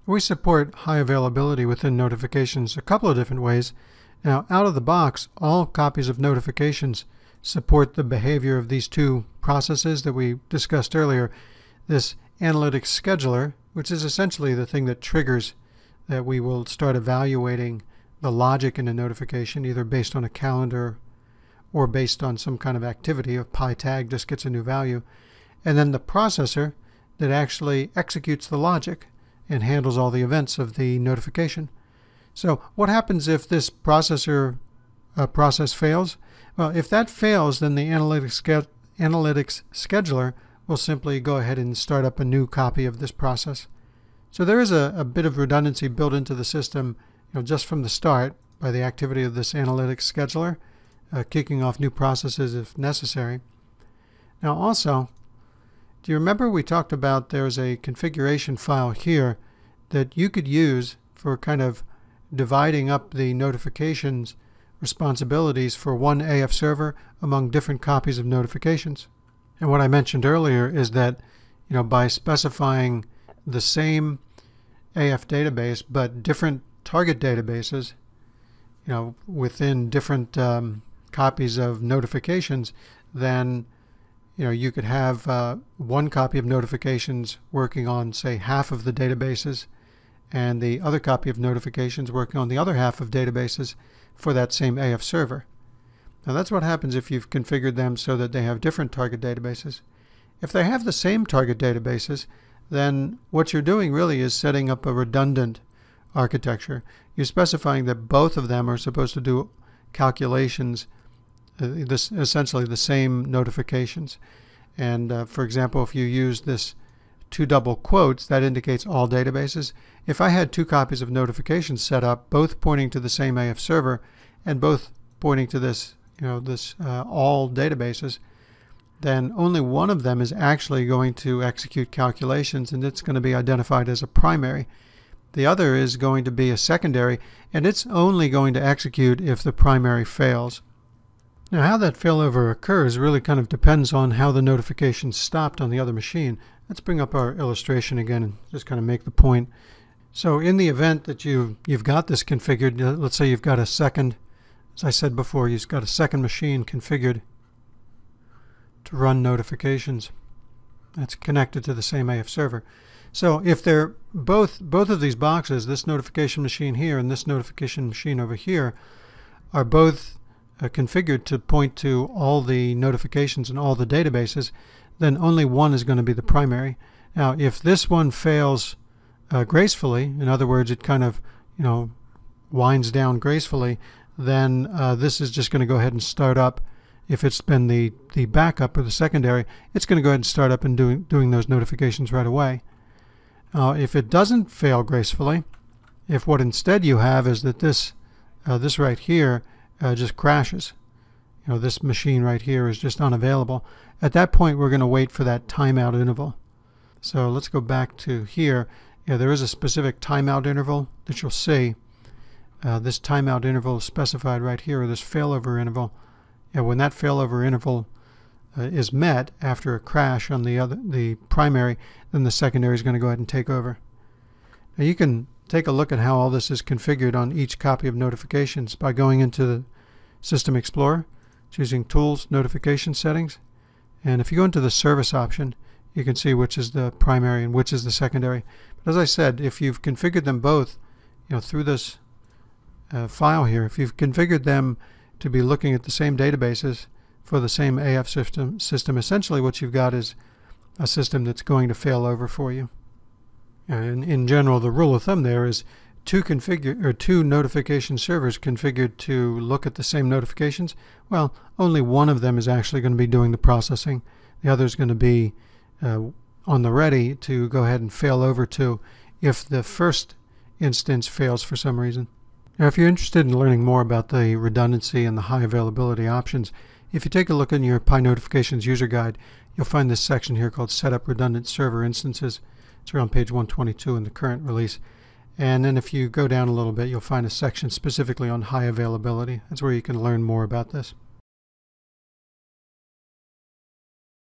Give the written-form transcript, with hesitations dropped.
We support high availability within notifications a couple of different ways. Now, out of the box, all copies of notifications support the behavior of these two processes that we discussed earlier. This analytics scheduler, which is essentially the thing that triggers that we will start evaluating the logic in a notification, either based on a calendar or based on some kind of activity. A pi tag just gets a new value. And then the processor that actually executes the logic and handles all the events of the notification. So what happens if this process fails? Well, if that fails, then the analytics scheduler will simply go ahead and start up a new copy of this process. So there is a bit of redundancy built into the system, just from the start by the activity of this analytics scheduler, kicking off new processes if necessary. Now also, do you remember we talked about there's a configuration file here that you could use for kind of dividing up the notifications responsibilities for one AF server among different copies of notifications? And what I mentioned earlier is that by specifying the same AF database but different target databases within different copies of notifications, then you could have one copy of notifications working on, say, half of the databases, and the other copy of notifications working on the other half of databases for that same AF server. Now that's what happens if you've configured them so that they have different target databases. If they have the same target databases, then what you're doing really is setting up a redundant architecture. You're specifying that both of them are supposed to do calculations, essentially the same notifications. And for example, if you use this two double quotes, that indicates all databases. If I had two copies of notifications set up, both pointing to the same AF server and both pointing to this, all databases, then only one of them is actually going to execute calculations, and it's going to be identified as a primary. The other is going to be a secondary, and it's only going to execute if the primary fails. Now, how that failover occurs really kind of depends on how the notification stopped on the other machine. Let's bring up our illustration again and just kind of make the point. So in the event that you've got this configured, let's say you've got a second, as I said before, you've got a second machine configured to run notifications. That's connected to the same AF server. So if they're both of these boxes, this notification machine here and this notification machine over here, are both configured to point to all the notifications and all the databases, then only one is going to be the primary. Now, if this one fails gracefully, in other words, it kind of winds down gracefully, then this is just going to go ahead and start up. If it's been the backup or the secondary, it's going to go ahead and start up and doing those notifications right away. If it doesn't fail gracefully, if what instead you have is that this right here just crashes, this machine right here is just unavailable, at that point we're going to wait for that timeout interval. So let's go back to here. There is a specific timeout interval that you'll see. This timeout interval is specified right here, or this failover interval. When that failover interval is met after a crash on the primary, then the secondary is going to go ahead and take over. Now you can take a look at how all this is configured on each copy of notifications by going into the System Explorer, choosing Tools, Notification Settings, and if you go into the Service option, you can see which is the primary and which is the secondary. But as I said, if you've configured them both, through this file here, if you've configured them to be looking at the same databases for the same AF system, essentially what you've got is a system that's going to fail over for you. And in general, the rule of thumb there is two notification servers configured to look at the same notifications. Well, only one of them is actually going to be doing the processing. The other is going to be on the ready to go ahead and fail over to if the first instance fails for some reason. Now, if you're interested in learning more about the redundancy and the high availability options, if you take a look in your Pi Notifications user guide, you'll find this section here called Set Up Redundant Server Instances. It's around page 122 in the current release. And then if you go down a little bit, you'll find a section specifically on high availability. That's where you can learn more about this.